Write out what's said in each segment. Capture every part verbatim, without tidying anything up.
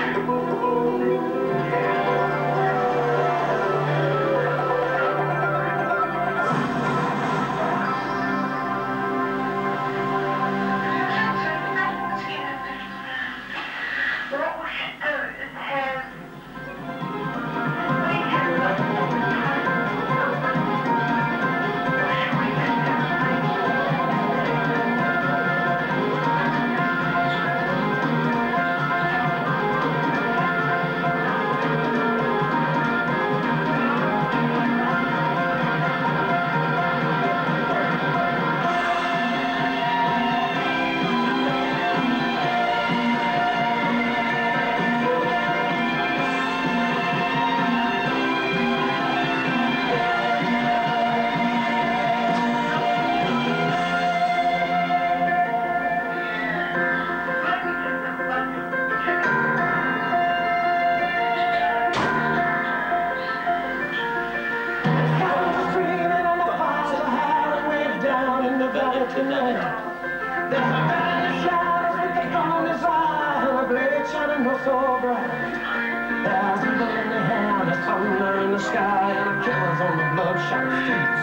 There's a man in the shadows with the thumb in his eye and a blade shining oh so bright. There's a lonely hand, there's thunder in the sky and a killer's on the bloodshot streets.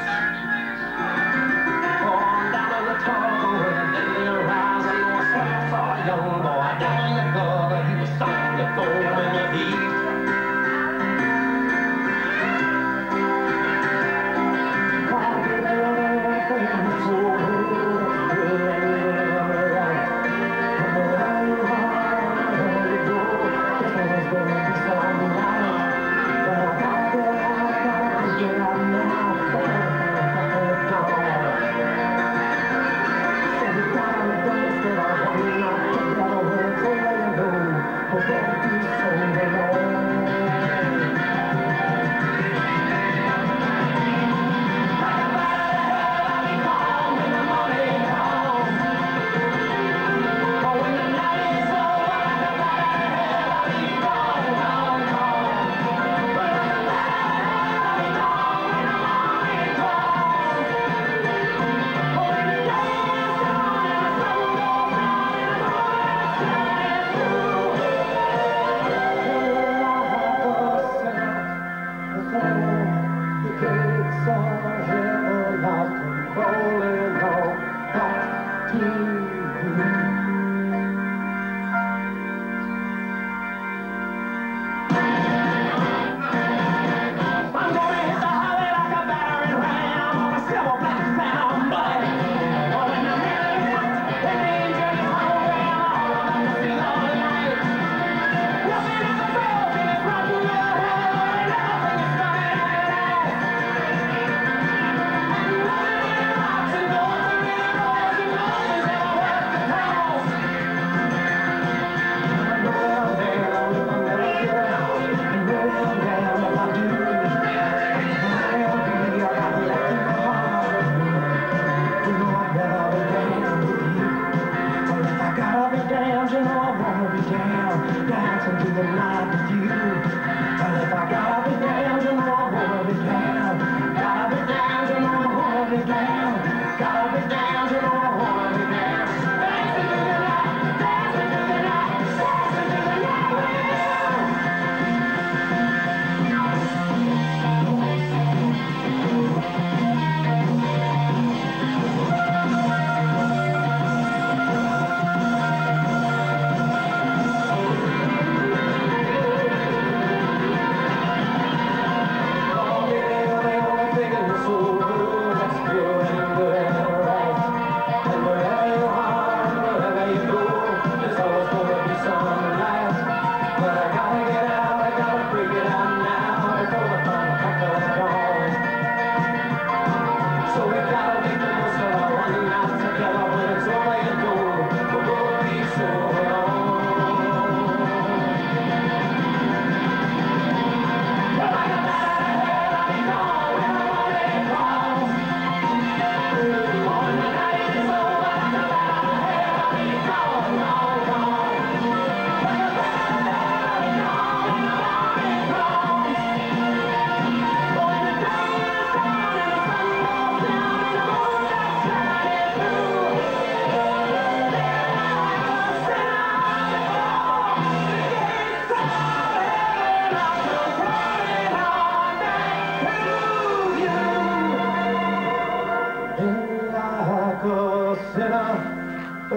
On down in the tall with a deadly horizon, I saw a young boy down in the gutter. He was something to throw in the heat.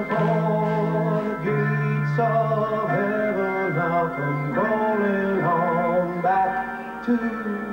before the gates of heaven, I'll come calling on back to